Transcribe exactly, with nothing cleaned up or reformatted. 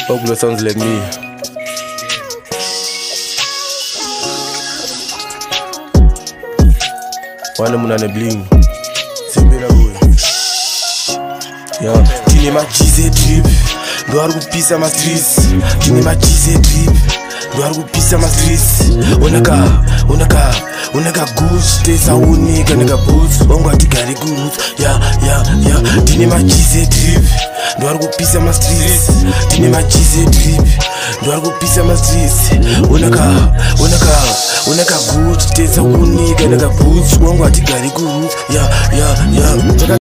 Oglo sounds like me. Wana munane bling. Simbira boy. Yeah. Tini ma cheese drip. Do argu pisa ma streets. Tini ma cheese drip. Do argu pisa ma streets. Onaka, onaka, onaka goose. Tesa unika nigga boots. Ongwa tigari goose. Yeah, yeah, yeah. Tini ma cheese drip. Do argu pisa ma streets. Tini ma cheese drip. Do argu pisa ma streets. Onaka, onaka, onaka goose. Tesa unika nigga boots. Ongwa tigari goose. Yeah, yeah, yeah.